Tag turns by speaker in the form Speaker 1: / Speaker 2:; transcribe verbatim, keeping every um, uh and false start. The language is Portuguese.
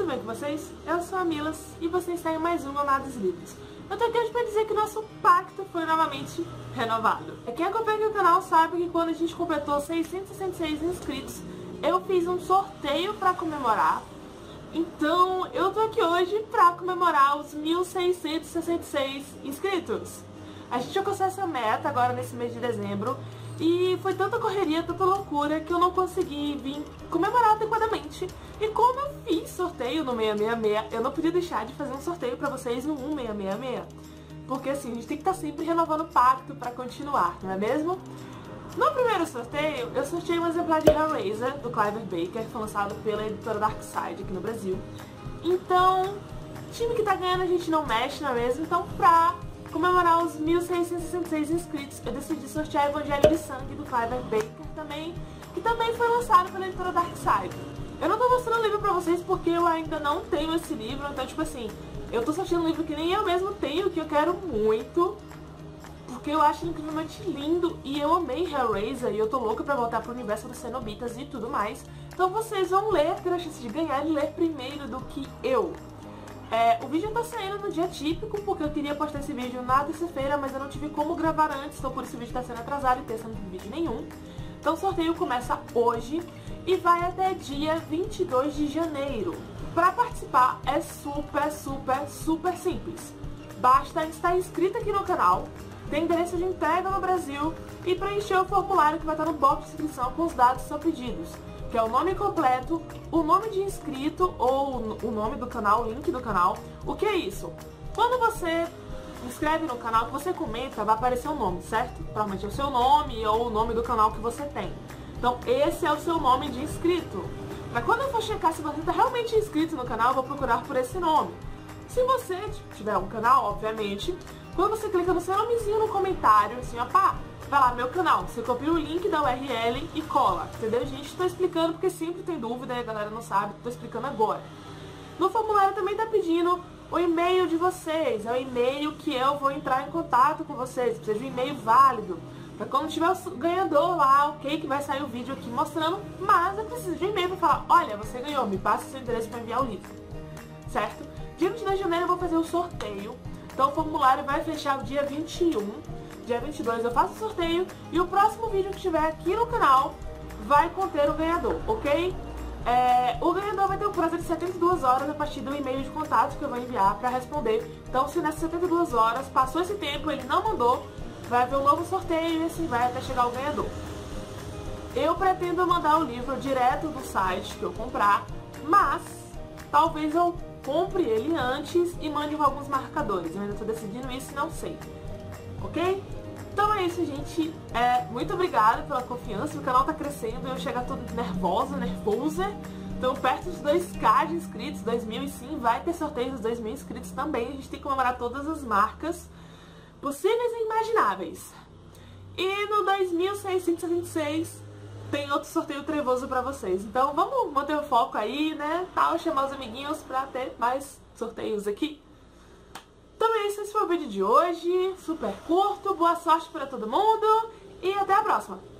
Speaker 1: bem com vocês? Eu sou a Milas e vocês têm mais um Amados Livros. Eu tô aqui hoje pra dizer que nosso pacto foi novamente renovado. Quem acompanha o canal sabe que quando a gente completou seiscentos e sessenta e seis inscritos, eu fiz um sorteio pra comemorar. Então eu tô aqui hoje pra comemorar os mil seiscentos e sessenta e seis inscritos. A gente alcançou essa meta agora nesse mês de dezembro. E foi tanta correria, tanta loucura, que eu não consegui vir comemorar adequadamente. E como eu fiz sorteio no seiscentos e sessenta e seis, eu não podia deixar de fazer um sorteio pra vocês no seiscentos e sessenta e seis. Porque assim, a gente tem que estar sempre renovando o pacto pra continuar, não é mesmo? No primeiro sorteio, eu sorteei um exemplar de Hellraiser, do Clive Barker, que foi lançado pela editora Darkside aqui no Brasil. Então, time que tá ganhando a gente não mexe, não é mesmo? Então, pra comemorar os mil seiscentos e sessenta e seis inscritos, eu decidi sortear Evangelho de Sangue, do Clive Barker também, que também foi lançado pela editora Darkside. Eu não tô mostrando o livro pra vocês porque eu ainda não tenho esse livro, então tipo assim, eu tô sorteando um livro que nem eu mesmo tenho, que eu quero muito, porque eu acho incrivelmente lindo e eu amei Hellraiser e eu tô louca pra voltar pro universo dos Cenobitas e tudo mais. Então vocês vão ler, ter a chance de ganhar e ler primeiro do que eu. É, o vídeo tá saindo no dia típico, porque eu queria postar esse vídeo na terça-feira, mas eu não tive como gravar antes, então por isso o vídeo tá sendo atrasado e terça não tem vídeo nenhum. Então o sorteio começa hoje e vai até dia vinte e dois de janeiro. Pra participar é super, super, super simples. Basta estar inscrito aqui no canal, ter endereço de entrega no Brasil e preencher o formulário que vai estar no box de inscrição com os dados que são pedidos, que é o nome completo, o nome de inscrito ou o nome do canal, o link do canal. O que é isso? Quando você inscreve no canal, que você comenta, vai aparecer o nome, certo? Provavelmente é o seu nome ou o nome do canal que você tem. Então esse é o seu nome de inscrito. Mas quando eu for checar se você está realmente inscrito no canal, eu vou procurar por esse nome. Se você tiver um canal, obviamente, quando você clica no seu nomezinho no comentário, assim, ó, pá, vai lá, meu canal, você copia o link da U R L e cola, entendeu, gente? Tô explicando porque sempre tem dúvida e a galera não sabe, tô explicando agora. No formulário também tá pedindo o e-mail de vocês, é o e-mail que eu vou entrar em contato com vocês, precisa de um e-mail válido, pra quando tiver o ganhador lá, ok, que vai sair o vídeo aqui mostrando, mas eu preciso de um e-mail pra falar, olha, você ganhou, me passa seu endereço pra enviar o livro, certo? Dia vinte e dois de janeiro eu vou fazer o sorteio, então o formulário vai fechar o dia vinte e um. Dia vinte e dois eu faço o sorteio e o próximo vídeo que tiver aqui no canal vai conter o ganhador, ok? É, o ganhador vai ter um prazo de setenta e duas horas a partir do e-mail de contato que eu vou enviar para responder. Então se nessas setenta e duas horas passou esse tempo, ele não mandou, vai haver um novo sorteio e assim vai até chegar o ganhador. Eu pretendo mandar o livro direto do site que eu comprar, mas talvez eu compre ele antes e mande com alguns marcadores. Eu ainda estou decidindo isso e não sei, ok? Então é isso, gente. É, muito obrigada pela confiança. O canal tá crescendo. Eu chego todo nervosa, nervosa. Então perto dos dois K de inscritos, dois mil, e sim, vai ter sorteio dos dois mil inscritos também. A gente tem que comemorar todas as marcas possíveis e imagináveis. E no dois mil seiscentos e sessenta e seis tem outro sorteio trevoso pra vocês. Então vamos manter o foco aí, né? Tal, chamar os amiguinhos pra ter mais sorteios aqui. Então é isso, esse foi o vídeo de hoje, super curto, boa sorte para todo mundo e até a próxima!